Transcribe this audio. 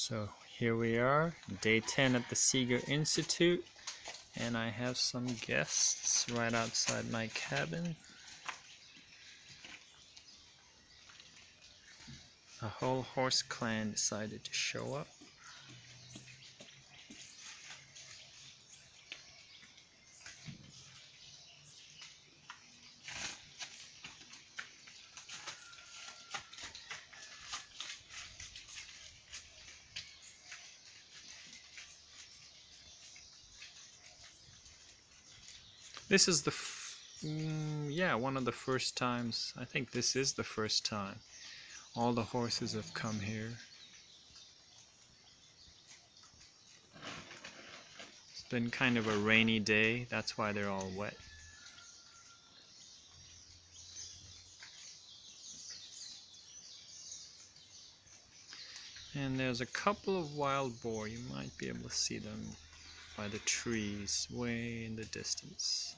So here we are, day 10 at the Seeger Institute, and I have some guests right outside my cabin. A whole horse clan decided to show up. This is the one of the first times. I think this is the first time all the horses have come here. It's been kind of a rainy day, that's why they're all wet. And there's a couple of wild boar. You might be able to see them by the trees way in the distance.